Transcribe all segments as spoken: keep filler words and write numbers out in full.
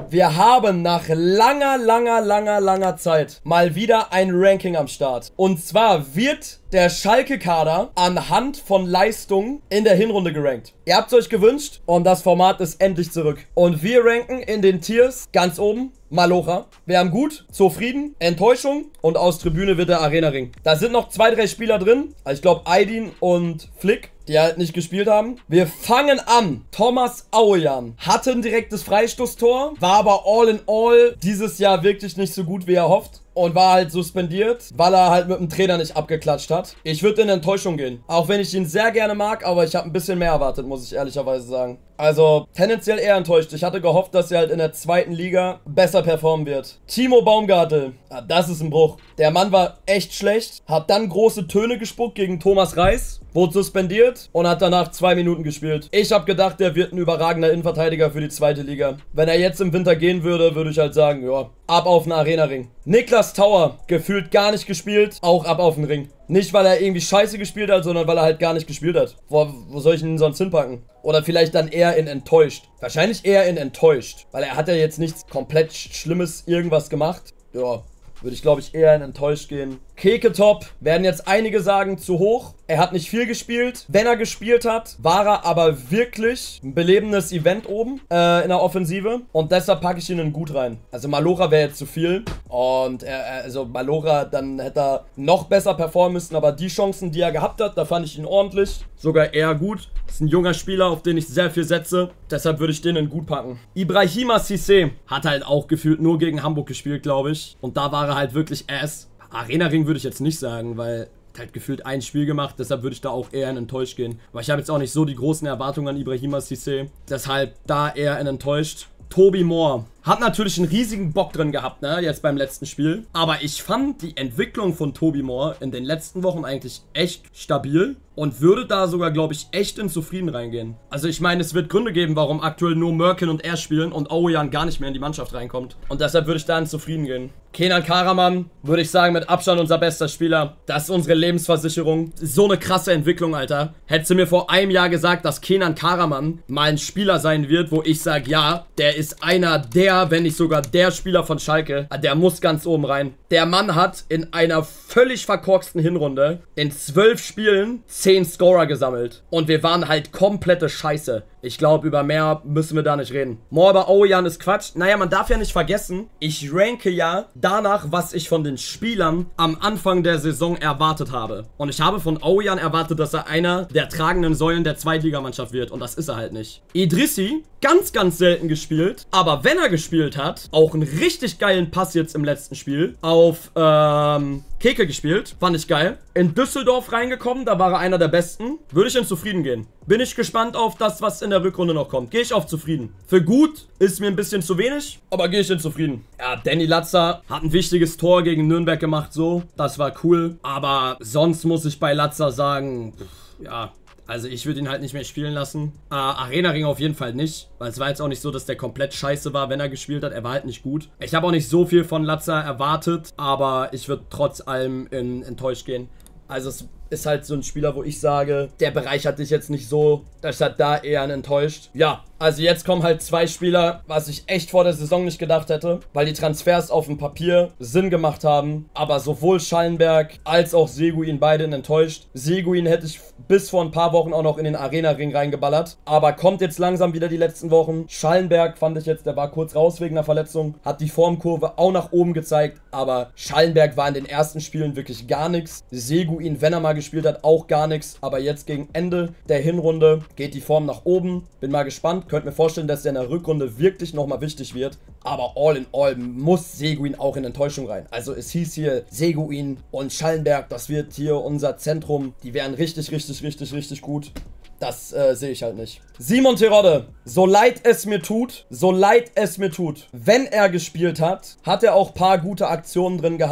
Wir haben nach langer, langer, langer, langer Zeit mal wieder ein Ranking am Start. Und zwar wird der Schalke-Kader anhand von Leistung in der Hinrunde gerankt. Ihr habt es euch gewünscht und das Format ist endlich zurück. Und wir ranken in den Tiers ganz oben Malocha. Wir haben gut, zufrieden, Enttäuschung und aus Tribüne wird der Arena-Ring. Da sind noch zwei, drei Spieler drin. Also ich glaube Aydin und Flick, die halt nicht gespielt haben. Wir fangen an. Thomas Aujan hatte ein direktes Freistoßtor, war aber all in all dieses Jahr wirklich nicht so gut, wie er hofft. Und war halt suspendiert, weil er halt mit dem Trainer nicht abgeklatscht hat. Ich würde in Enttäuschung gehen. Auch wenn ich ihn sehr gerne mag, aber ich habe ein bisschen mehr erwartet, muss ich ehrlicherweise sagen. Also tendenziell eher enttäuscht. Ich hatte gehofft, dass er halt in der zweiten Liga besser performen wird. Timo Baumgartel, ja, das ist ein Bruch. Der Mann war echt schlecht, hat dann große Töne gespuckt gegen Thomas Reis, wurde suspendiert und hat danach zwei Minuten gespielt. Ich habe gedacht, der wird ein überragender Innenverteidiger für die zweite Liga. Wenn er jetzt im Winter gehen würde, würde ich halt sagen, ja, ab auf den Arena-Ring. Niklas Tauer, gefühlt gar nicht gespielt, auch ab auf den Ring. Nicht, weil er irgendwie scheiße gespielt hat, sondern weil er halt gar nicht gespielt hat. Wo, wo soll ich ihn sonst hinpacken? Oder vielleicht dann eher in enttäuscht. Wahrscheinlich eher in enttäuscht. Weil er hat ja jetzt nichts komplett Schlimmes irgendwas gemacht. Ja, würde ich glaube ich eher in enttäuscht gehen. Keketop, werden jetzt einige sagen, zu hoch. Er hat nicht viel gespielt. Wenn er gespielt hat, war er aber wirklich ein belebendes Event oben äh, in der Offensive. Und deshalb packe ich ihn in gut rein. Also Malocha wäre jetzt zu viel. Und er, also Malocha, dann hätte er noch besser performen müssen. Aber die Chancen, die er gehabt hat, da fand ich ihn ordentlich. Sogar eher gut. Ist ein junger Spieler, auf den ich sehr viel setze. Deshalb würde ich den in gut packen. Ibrahima Cissé hat halt auch gefühlt nur gegen Hamburg gespielt, glaube ich. Und da war er halt wirklich ass. Arena-Ring würde ich jetzt nicht sagen, weil er hat gefühlt ein Spiel gemacht, deshalb würde ich da auch eher in enttäuscht gehen. Aber ich habe jetzt auch nicht so die großen Erwartungen an Ibrahima Cissé, deshalb da eher in enttäuscht. Toby Moore hat natürlich einen riesigen Bock drin gehabt, ne, jetzt beim letzten Spiel. Aber ich fand die Entwicklung von Toby Moore in den letzten Wochen eigentlich echt stabil und würde da sogar, glaube ich, echt in Zufrieden reingehen. Also ich meine, es wird Gründe geben, warum aktuell nur Merkin und er spielen und Aujan gar nicht mehr in die Mannschaft reinkommt. Und deshalb würde ich da in Zufrieden gehen. Kenan Karaman, würde ich sagen, mit Abstand unser bester Spieler. Das ist unsere Lebensversicherung. So eine krasse Entwicklung, Alter. Hättest du mir vor einem Jahr gesagt, dass Kenan Karaman mal ein Spieler sein wird, wo ich sage, ja, der ist einer der, wenn nicht sogar der Spieler von Schalke, der muss ganz oben rein. Der Mann hat in einer völlig verkorksten Hinrunde in zwölf Spielen zehn Scorer gesammelt. Und wir waren halt komplette Scheiße. Ich glaube, über mehr müssen wir da nicht reden. More über Aujan ist Quatsch. Naja, man darf ja nicht vergessen, ich ranke ja danach, was ich von den Spielern am Anfang der Saison erwartet habe. Und ich habe von Aujan erwartet, dass er einer der tragenden Säulen der Zweitligamannschaft wird. Und das ist er halt nicht. Idrissi, ganz, ganz selten gespielt. Aber wenn er gespielt hat, auch einen richtig geilen Pass jetzt im letzten Spiel auf ähm, Keke gespielt. Fand ich geil. In Düsseldorf reingekommen, da war er einer der Besten. Würde ich in Zufrieden gehen. Bin ich gespannt auf das, was in der Rückrunde noch kommt. Gehe ich auf Zufrieden. Für gut ist mir ein bisschen zu wenig, aber gehe ich in Zufrieden. Ja, Danny Latza hat ein wichtiges Tor gegen Nürnberg gemacht, so. Das war cool. Aber sonst muss ich bei Latza sagen, pff, ja... Also ich würde ihn halt nicht mehr spielen lassen. Äh, Arena-Ring auf jeden Fall nicht. Weil es war jetzt auch nicht so, dass der komplett scheiße war, wenn er gespielt hat. Er war halt nicht gut. Ich habe auch nicht so viel von Latza erwartet. Aber ich würde trotz allem in, enttäuscht gehen. Also es ist halt so ein Spieler, wo ich sage, der bereichert dich jetzt nicht so. Das hat da eher einen enttäuscht. Ja, also jetzt kommen halt zwei Spieler, was ich echt vor der Saison nicht gedacht hätte. Weil die Transfers auf dem Papier Sinn gemacht haben. Aber sowohl Schallenberg als auch Seguin beide enttäuscht. Seguin hätte ich bis vor ein paar Wochen auch noch in den Arena-Ring reingeballert. Aber kommt jetzt langsam wieder die letzten Wochen. Schallenberg fand ich jetzt, der war kurz raus wegen einer Verletzung. Hat die Formkurve auch nach oben gezeigt. Aber Schallenberg war in den ersten Spielen wirklich gar nichts. Seguin, wenn er mal gespielt hat, auch gar nichts. Aber jetzt gegen Ende der Hinrunde geht die Form nach oben. Bin mal gespannt. Könnt mir vorstellen, dass der in der Rückrunde wirklich nochmal wichtig wird. Aber all in all muss Seguin auch in Enttäuschung rein. Also es hieß hier Seguin und Schallenberg, das wird hier unser Zentrum. Die wären richtig, richtig, richtig, richtig gut. Das äh, sehe ich halt nicht. Simon Terodde, so leid es mir tut, so leid es mir tut. Wenn er gespielt hat, hat er auch ein paar gute Aktionen drin gehabt.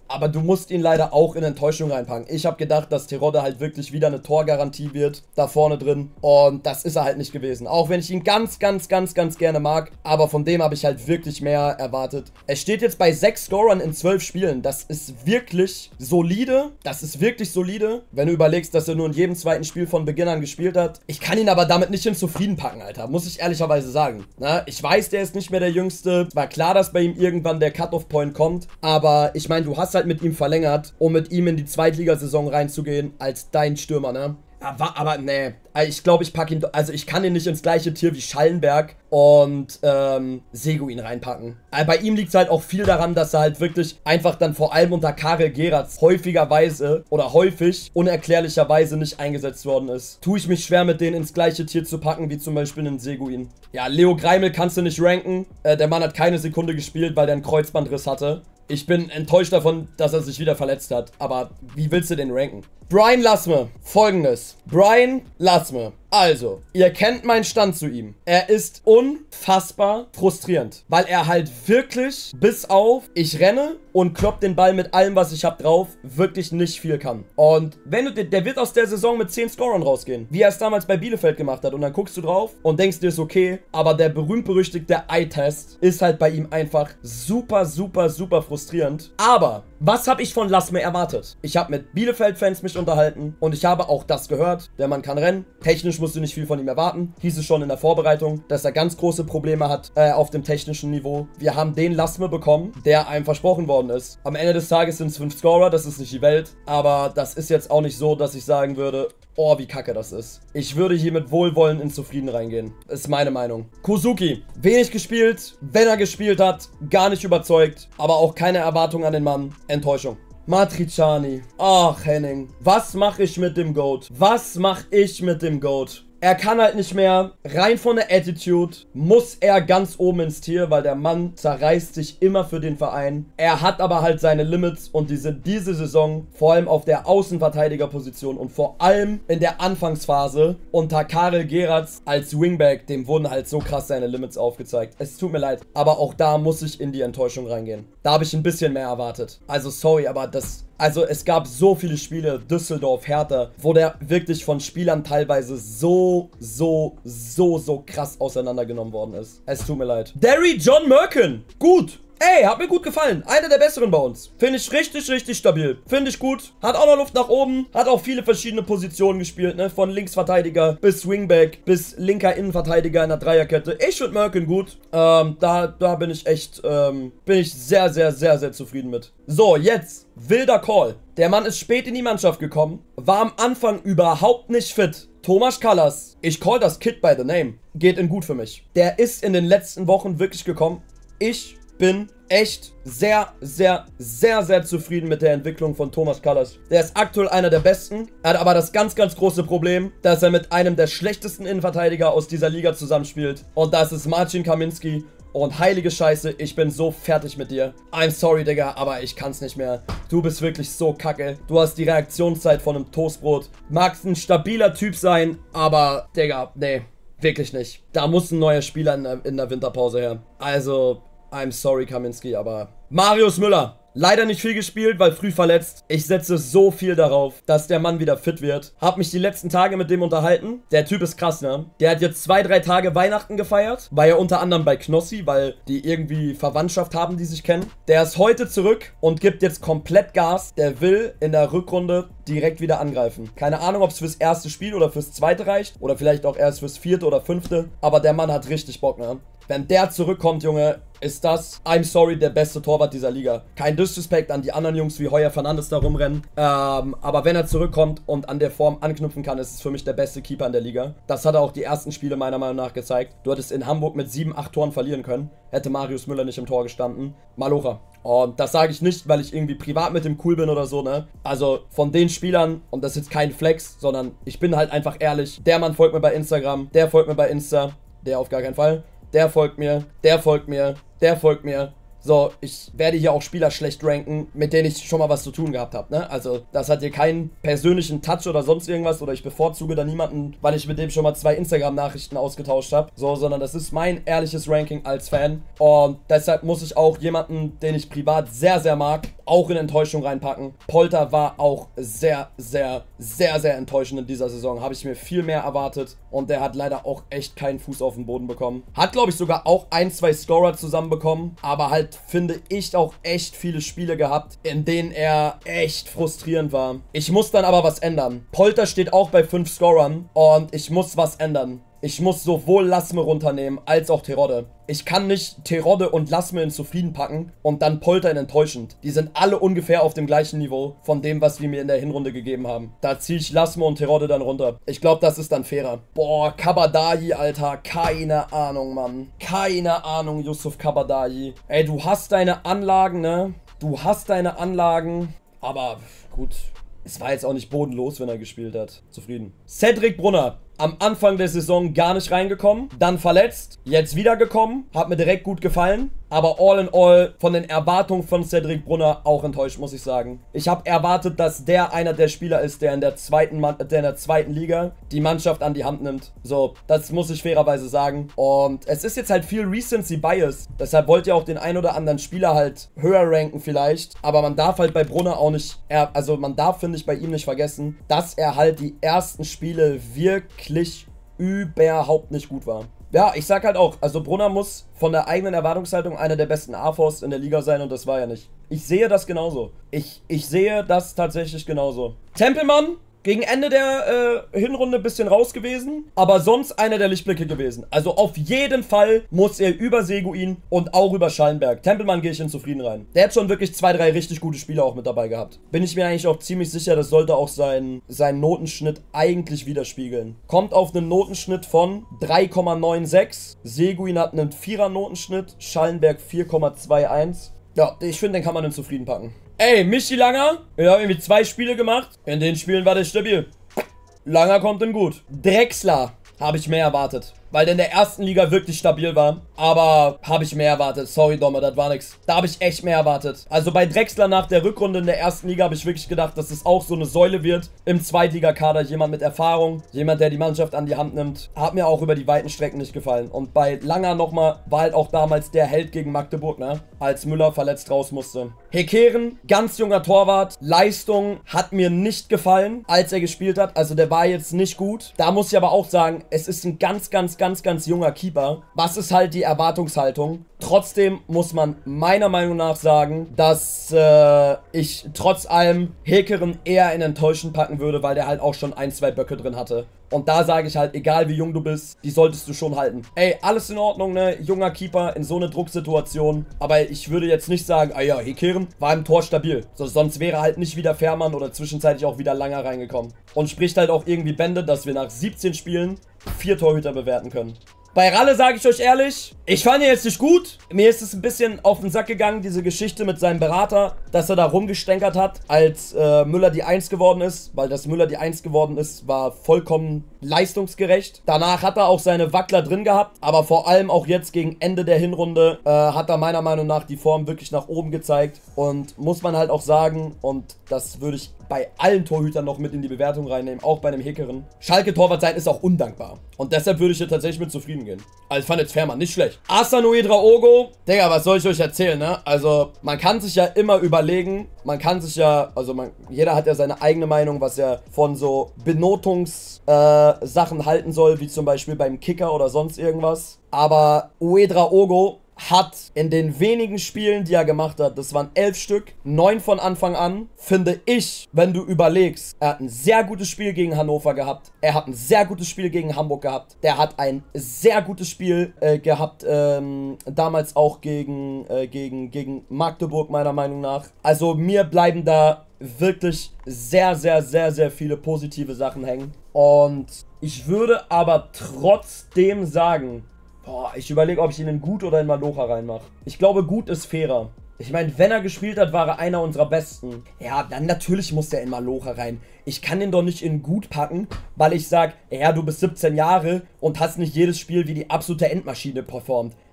aber du musst ihn leider auch in Enttäuschung reinpacken. Ich habe gedacht, dass Terodde halt wirklich wieder eine Torgarantie wird, da vorne drin. Und das ist er halt nicht gewesen. Auch wenn ich ihn ganz, ganz, ganz, ganz gerne mag. Aber von dem habe ich halt wirklich mehr erwartet. Er steht jetzt bei sechs Scorern in zwölf Spielen. Das ist wirklich solide. Das ist wirklich solide. Wenn du überlegst, dass er nur in jedem zweiten Spiel von Beginn an gespielt hat. Ich kann ihn aber damit nicht in zufrieden packen, Alter. Muss ich ehrlicherweise sagen. Na, ich weiß, der ist nicht mehr der Jüngste. War klar, dass bei ihm irgendwann der Cut-Off-Point kommt. Aber ich meine, du hast halt mit ihm verlängert, um mit ihm in die Zweitligasaison reinzugehen als dein Stürmer, ne? Aber, aber nee, ich glaube, ich packe ihn, also ich kann ihn nicht ins gleiche Tier wie Schallenberg und ähm, Seguin reinpacken. Aber bei ihm liegt es halt auch viel daran, dass er halt wirklich einfach dann vor allem unter Karel Geratz häufigerweise oder häufig unerklärlicherweise nicht eingesetzt worden ist. Tue ich mich schwer, mit denen ins gleiche Tier zu packen, wie zum Beispiel einen Seguin. Ja, Leo Greimel kannst du nicht ranken. Äh, der Mann hat keine Sekunde gespielt, weil der einen Kreuzbandriss hatte. Ich bin enttäuscht davon, dass er sich wieder verletzt hat. Aber wie willst du den ranken? Brian Lasme, folgendes. Brian Lasme. Also, ihr kennt meinen Stand zu ihm. Er ist unfassbar frustrierend, weil er halt wirklich bis auf ich renne und klopp den Ball mit allem, was ich hab drauf, wirklich nicht viel kann. Und wenn du, der wird aus der Saison mit zehn Scorern rausgehen, wie er es damals bei Bielefeld gemacht hat. Und dann guckst du drauf und denkst dir, ist okay, aber der berühmt-berüchtigte Eye-Test ist halt bei ihm einfach super, super, super frustrierend. Aber was habe ich von Lasme erwartet? Ich habe mit Bielefeld-Fans mich unterhalten und ich habe auch das gehört. Der Mann kann rennen. Technisch musst du nicht viel von ihm erwarten. Hieß es schon in der Vorbereitung, dass er ganz große Probleme hat äh, auf dem technischen Niveau. Wir haben den Lasme bekommen, der einem versprochen worden ist. Am Ende des Tages sind es fünf Scorer, das ist nicht die Welt. Aber das ist jetzt auch nicht so, dass ich sagen würde, oh, wie kacke das ist. Ich würde hier mit Wohlwollen in Zufrieden reingehen. Ist meine Meinung. Kuzuki, wenig gespielt. Wenn er gespielt hat, gar nicht überzeugt. Aber auch keine Erwartung an den Mann. Enttäuschung. Matriciani. Ach, Henning. Was mache ich mit dem Goat? Was mache ich mit dem Goat? Er kann halt nicht mehr. Rein von der Attitude muss er ganz oben ins Tier, weil der Mann zerreißt sich immer für den Verein. Er hat aber halt seine Limits und die sind diese Saison vor allem auf der Außenverteidigerposition und vor allem in der Anfangsphase unter Karel Geratz als Wingback, dem wurden halt so krass seine Limits aufgezeigt. Es tut mir leid, aber auch da muss ich in die Enttäuschung reingehen. Da habe ich ein bisschen mehr erwartet. Also sorry, aber das... Also es gab so viele Spiele, Düsseldorf, Hertha, wo der wirklich von Spielern teilweise so, so, so, so krass auseinandergenommen worden ist. Es tut mir leid. Derry John Merkin. Gut. Ey, hat mir gut gefallen. Einer der besseren bei uns. Finde ich richtig, richtig stabil. Finde ich gut. Hat auch noch Luft nach oben. Hat auch viele verschiedene Positionen gespielt, ne? Von Linksverteidiger bis Wingback bis linker Innenverteidiger in der Dreierkette. Ich finde Merkin gut. Ähm, da, da bin ich echt, ähm, bin ich sehr, sehr, sehr, sehr zufrieden mit. So, jetzt wilder Call. Der Mann ist spät in die Mannschaft gekommen. War am Anfang überhaupt nicht fit. Thomas Kallas. Ich call das Kid by the name. Geht in gut für mich. Der ist in den letzten Wochen wirklich gekommen. Ich bin echt sehr, sehr, sehr, sehr zufrieden mit der Entwicklung von Thomas Kallas. Der ist aktuell einer der besten. Er hat aber das ganz, ganz große Problem, dass er mit einem der schlechtesten Innenverteidiger aus dieser Liga zusammenspielt. Und das ist Marcin Kaminski. Und heilige Scheiße, ich bin so fertig mit dir. I'm sorry, Digga, aber ich kann's nicht mehr. Du bist wirklich so kacke. Du hast die Reaktionszeit von einem Toastbrot. Magst ein stabiler Typ sein, aber, Digga, nee, wirklich nicht. Da muss ein neuer Spieler in der, in der Winterpause her. Also... I'm sorry, Kaminski, aber... Marius Müller. Leider nicht viel gespielt, weil früh verletzt. Ich setze so viel darauf, dass der Mann wieder fit wird. Hab mich die letzten Tage mit dem unterhalten. Der Typ ist krass, ne? Der hat jetzt zwei, drei Tage Weihnachten gefeiert. War ja unter anderem bei Knossi, weil die irgendwie Verwandtschaft haben, die sich kennen. Der ist heute zurück und gibt jetzt komplett Gas. Der will in der Rückrunde direkt wieder angreifen. Keine Ahnung, ob es fürs erste Spiel oder fürs zweite reicht. Oder vielleicht auch erst fürs vierte oder fünfte. Aber der Mann hat richtig Bock, ne? Wenn der zurückkommt, Junge, ist das, I'm sorry, der beste Torwart dieser Liga. Kein Disrespect an die anderen Jungs wie Heuer Fernandes da rumrennen. Ähm, aber wenn er zurückkommt und an der Form anknüpfen kann, ist es für mich der beste Keeper in der Liga. Das hat er auch die ersten Spiele meiner Meinung nach gezeigt. Du hättest in Hamburg mit sieben, acht Toren verlieren können. Hätte Marius Müller nicht im Tor gestanden. Malocha. Und das sage ich nicht, weil ich irgendwie privat mit dem cool bin oder so, ne? Also von den Spielern, und das ist jetzt kein Flex, sondern ich bin halt einfach ehrlich. Der Mann folgt mir bei Instagram, der folgt mir bei Insta, der auf gar keinen Fall. Der folgt mir, der folgt mir, der folgt mir, So, ich werde hier auch Spieler schlecht ranken, mit denen ich schon mal was zu tun gehabt habe, ne? Also, das hat hier keinen persönlichen Touch oder sonst irgendwas oder ich bevorzuge da niemanden, weil ich mit dem schon mal zwei Instagram-Nachrichten ausgetauscht habe. So, sondern das ist mein ehrliches Ranking als Fan. Und deshalb muss ich auch jemanden, den ich privat sehr, sehr mag, auch in Enttäuschung reinpacken. Polter war auch sehr, sehr, sehr, sehr enttäuschend in dieser Saison. Habe ich mir viel mehr erwartet. Und der hat leider auch echt keinen Fuß auf den Boden bekommen. Hat, glaube ich, sogar auch ein, zwei Scorer zusammenbekommen. Aber halt, finde ich, auch echt viele Spiele gehabt, in denen er echt frustrierend war. Ich muss dann aber was ändern. Polter steht auch bei fünf Scorern. Und ich muss was ändern. Ich muss sowohl Lasme runternehmen, als auch Terodde. Ich kann nicht Terodde und Lasme in zufrieden packen und dann Polter in enttäuschend. Die sind alle ungefähr auf dem gleichen Niveau von dem, was wir mir in der Hinrunde gegeben haben. Da ziehe ich Lasme und Terodde dann runter. Ich glaube, das ist dann fairer. Boah, Kabadayi, Alter. Keine Ahnung, Mann. Keine Ahnung, Yusuf Kabadayi. Ey, du hast deine Anlagen, ne? Du hast deine Anlagen. Aber gut, es war jetzt auch nicht bodenlos, wenn er gespielt hat. Zufrieden. Cedric Brunner. Am Anfang der Saison gar nicht reingekommen, dann verletzt, jetzt wiedergekommen, hat mir direkt gut gefallen, aber all in all von den Erwartungen von Cedric Brunner auch enttäuscht, muss ich sagen. Ich habe erwartet, dass der einer der Spieler ist, der in der zweiten, Man der in der zweiten Liga die Mannschaft an die Hand nimmt. So, das muss ich fairerweise sagen. Und es ist jetzt halt viel Recency Bias, deshalb wollt ihr auch den ein oder anderen Spieler halt höher ranken vielleicht, aber man darf halt bei Brunner auch nicht, er, also man darf, finde ich, bei ihm nicht vergessen, dass er halt die ersten Spiele wirklich überhaupt nicht gut war. Ja, ich sag halt auch, also Brunner muss von der eigenen Erwartungshaltung einer der besten A V Os in der Liga sein und das war ja nicht. Ich sehe das genauso. Ich, ich sehe das tatsächlich genauso. Tempelmann, gegen Ende der äh, Hinrunde ein bisschen raus gewesen, aber sonst einer der Lichtblicke gewesen. Also auf jeden Fall muss er über Seguin und auch über Schallenberg. Tempelmann gehe ich in zufrieden rein. Der hat schon wirklich zwei, drei richtig gute Spiele auch mit dabei gehabt. Bin ich mir eigentlich auch ziemlich sicher, das sollte auch sein, seinen Notenschnitt eigentlich widerspiegeln. Kommt auf einen Notenschnitt von drei Komma sechsundneunzig. Seguin hat einen vierer Notenschnitt, Schallenberg vier Komma einundzwanzig. Ja, ich finde, den kann man in zufrieden packen. Ey, Michi Langer, wir haben irgendwie zwei Spiele gemacht. In den Spielen war der stabil. Langer kommt in gut. Drexler habe ich mehr erwartet, weil der in der ersten Liga wirklich stabil war. Aber habe ich mehr erwartet. Sorry, Domme, das war nix. Da habe ich echt mehr erwartet. Also bei Drexler nach der Rückrunde in der ersten Liga habe ich wirklich gedacht, dass es auch so eine Säule wird im Zweitligakader. Jemand mit Erfahrung, jemand, der die Mannschaft an die Hand nimmt. Hat mir auch über die weiten Strecken nicht gefallen. Und bei Langer nochmal war halt auch damals der Held gegen Magdeburg, ne? Als Müller verletzt raus musste. Hekeren, ganz junger Torwart. Leistung hat mir nicht gefallen, als er gespielt hat. Also der war jetzt nicht gut. Da muss ich aber auch sagen, es ist ein ganz, ganz, ganz, ganz junger Keeper. Was ist halt die Erwartungshaltung? Trotzdem muss man meiner Meinung nach sagen, dass äh, ich trotz allem Hekeren eher in enttäuschend packen würde, weil der halt auch schon ein, zwei Böcke drin hatte. Und da sage ich halt, egal wie jung du bist, die solltest du schon halten. Ey, alles in Ordnung, ne? Junger Keeper in so eine Drucksituation. Aber ich würde jetzt nicht sagen, ah ja, Hekeren war im Tor stabil. So, sonst wäre halt nicht wieder Fährmann oder zwischenzeitlich auch wieder Langer reingekommen. Und spricht halt auch irgendwie Bände, dass wir nach siebzehn Spielen vier Torhüter bewerten können. Bei Ralle sage ich euch ehrlich, ich fand ihn jetzt nicht gut. Mir ist es ein bisschen auf den Sack gegangen, diese Geschichte mit seinem Berater, dass er da rumgestänkert hat, als äh, Müller die Eins geworden ist. Weil das Müller die Eins geworden ist, war vollkommen leistungsgerecht. Danach hat er auch seine Wackler drin gehabt, aber vor allem auch jetzt gegen Ende der Hinrunde äh, hat er meiner Meinung nach die Form wirklich nach oben gezeigt. Und muss man halt auch sagen, und das würde ich bei allen Torhütern noch mit in die Bewertung reinnehmen, auch bei einem Hekeren. Schalke-Torwart sein ist auch undankbar. Und deshalb würde ich hier tatsächlich mit zufrieden gehen. Also ich fand jetzt Fährmann nicht schlecht. Asano Uedraogo, Digga, was soll ich euch erzählen, ne? Also, man kann sich ja immer überlegen, man kann sich ja, also man, jeder hat ja seine eigene Meinung, was er von so Benotungssachen äh, halten soll, wie zum Beispiel beim Kicker oder sonst irgendwas. Aber Uedraogo hat in den wenigen Spielen, die er gemacht hat, das waren elf Stück, neun von Anfang an, finde ich, wenn du überlegst, er hat ein sehr gutes Spiel gegen Hannover gehabt, er hat ein sehr gutes Spiel gegen Hamburg gehabt, der hat ein sehr gutes Spiel äh, gehabt, ähm, damals auch gegen, äh, gegen, gegen Magdeburg, meiner Meinung nach. Also mir bleiben da wirklich sehr, sehr, sehr, sehr viele positive Sachen hängen. Und ich würde aber trotzdem sagen, boah, ich überlege, ob ich ihn in Gut oder in Malocha reinmache. Ich glaube, Gut ist fairer. Ich meine, wenn er gespielt hat, war er einer unserer Besten. Ja, dann natürlich muss der in Malocha rein. Ich kann den doch nicht in Gut packen, weil ich sage, ja, du bist siebzehn Jahre und hast nicht jedes Spiel wie die absolute Endmaschine performt.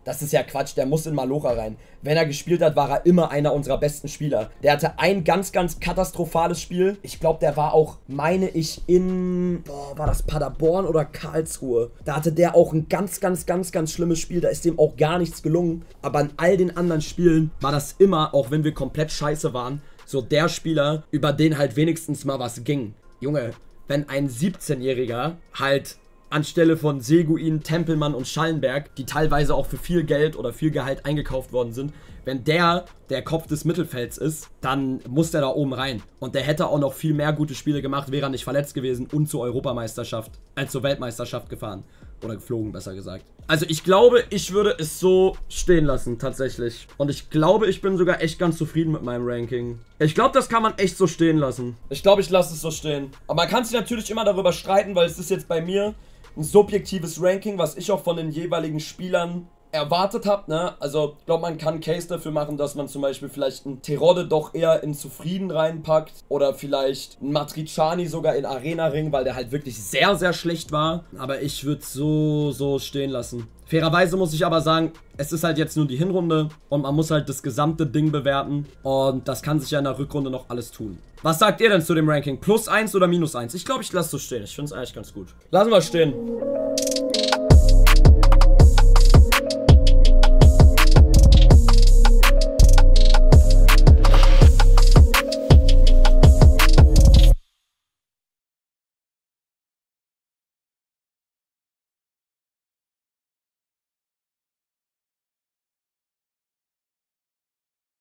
Das ist ja Quatsch, der muss in Malocha rein. Wenn er gespielt hat, war er immer einer unserer besten Spieler. Der hatte ein ganz, ganz katastrophales Spiel. Ich glaube, der war auch, meine ich, in, boah, war das Paderborn oder Karlsruhe? Da hatte der auch ein ganz, ganz, ganz, ganz schlimmes Spiel. Da ist dem auch gar nichts gelungen. Aber in all den anderen Spielen war das immer, auch wenn wir komplett scheiße waren, so der Spieler, über den halt wenigstens mal was ging. Junge, wenn ein siebzehnjähriger halt anstelle von Seguin, Tempelmann und Schallenberg, die teilweise auch für viel Geld oder viel Gehalt eingekauft worden sind, wenn der der Kopf des Mittelfelds ist, dann muss der da oben rein. Und der hätte auch noch viel mehr gute Spiele gemacht, wäre er nicht verletzt gewesen und zur Europameisterschaft, als zur Weltmeisterschaft gefahren. Oder geflogen, besser gesagt. Also ich glaube, ich würde es so stehen lassen, tatsächlich. Und ich glaube, ich bin sogar echt ganz zufrieden mit meinem Ranking. Ich glaube, das kann man echt so stehen lassen. Ich glaube, ich lasse es so stehen. Aber man kann sich natürlich immer darüber streiten, weil es ist jetzt bei mir ein subjektives Ranking, was ich auch von den jeweiligen Spielern erwartet habe, ne? Also, ich glaube, man kann einen Case dafür machen, dass man zum Beispiel vielleicht einen Terodde doch eher in Zufrieden reinpackt oder vielleicht einen Matriciani sogar in Arena-Ring, weil der halt wirklich sehr, sehr schlecht war. Aber ich würde es so, so stehen lassen. Fairerweise muss ich aber sagen, es ist halt jetzt nur die Hinrunde und man muss halt das gesamte Ding bewerten und das kann sich ja in der Rückrunde noch alles tun. Was sagt ihr denn zu dem Ranking? Plus eins oder minus eins? Ich glaube, ich lasse es so stehen. Ich finde es eigentlich ganz gut. Lassen wir stehen.